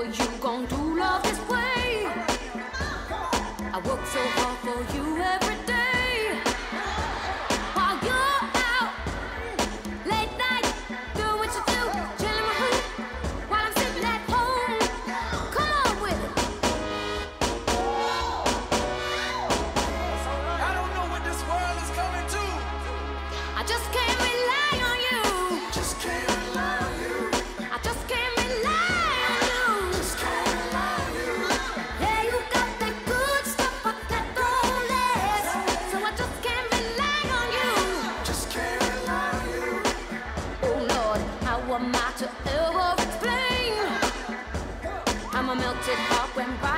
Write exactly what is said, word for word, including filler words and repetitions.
you gon' do love this way? I work so hard for you every day. While you're out late night, do what you do, chillin' with who? While I'm sitting at home, come on with it. I don't know what this world is coming to. I just can't rely on you. Just can't rely on you. I just can't rely on you. Just can't rely on you. Yeah, you got that good stuff, but that don't last. So I just can't rely on you. Just can't rely on you. Oh Lord, how am I to ever explain? I'm a melted heart when by